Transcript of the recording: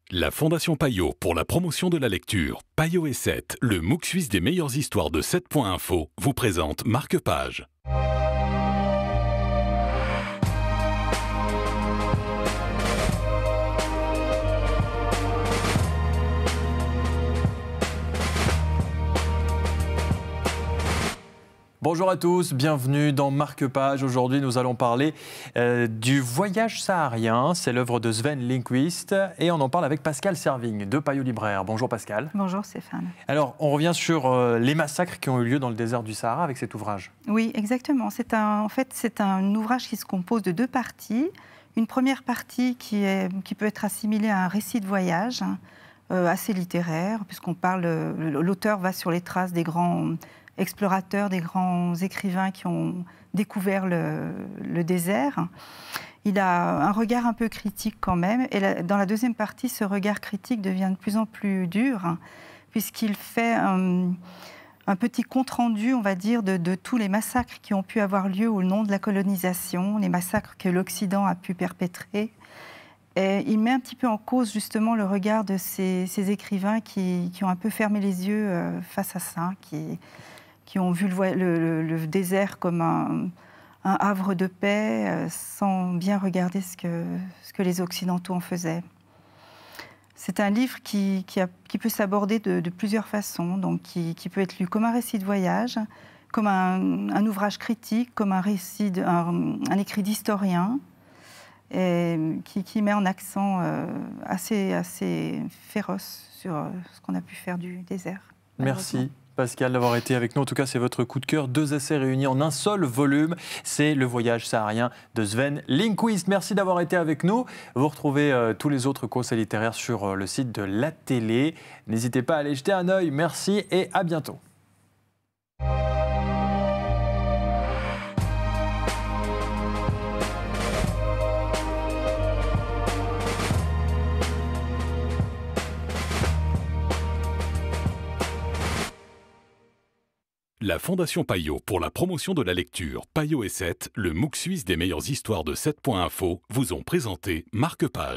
La Fondation Payot pour la promotion de la lecture, Payot et 7, le MOOC suisse des meilleures histoires de 7.info, vous présente Marque-Page. Bonjour à tous, bienvenue dans Marque-Page. Aujourd'hui, nous allons parler du voyage saharien. C'est l'œuvre de Sven Lindqvist et on en parle avec Pascal Servigne de Payot Libraire. Bonjour Pascal. Bonjour Stéphane. Alors, on revient sur les massacres qui ont eu lieu dans le désert du Sahara avec cet ouvrage. Oui, exactement. C'est un ouvrage qui se compose de deux parties. Une première partie qui peut être assimilée à un récit de voyage assez littéraire, puisqu'on parle, l'auteur va sur les traces des grands explorateurs, des grands écrivains qui ont découvert le désert. Il a un regard un peu critique quand même. Et dans la deuxième partie, ce regard critique devient de plus en plus dur, puisqu'il fait un petit compte-rendu, on va dire, de tous les massacres qui ont pu avoir lieu au nom de la colonisation, les massacres que l'Occident a pu perpétrer. Et il met un petit peu en cause justement le regard de ces écrivains qui ont un peu fermé les yeux face à ça, qui ont vu le désert comme un havre de paix, sans bien regarder ce que les Occidentaux en faisaient. C'est un livre qui peut s'aborder de plusieurs façons, donc qui peut être lu comme un récit de voyage, comme un ouvrage critique, comme un écrit d'historien, et qui met en accent assez féroce sur ce qu'on a pu faire du désert. Merci Pascal d'avoir été avec nous. En tout cas, c'est votre coup de cœur. Deux essais réunis en un seul volume. C'est Le voyage saharien de Sven Lindqvist. Merci d'avoir été avec nous. Vous retrouvez tous les autres conseils littéraires sur le site de la télé. N'hésitez pas à aller jeter un œil. Merci et à bientôt. La Fondation Payot pour la promotion de la lecture, Payot et 7, le MOOC suisse des meilleures histoires de 7.info, vous ont présenté Marque-Page.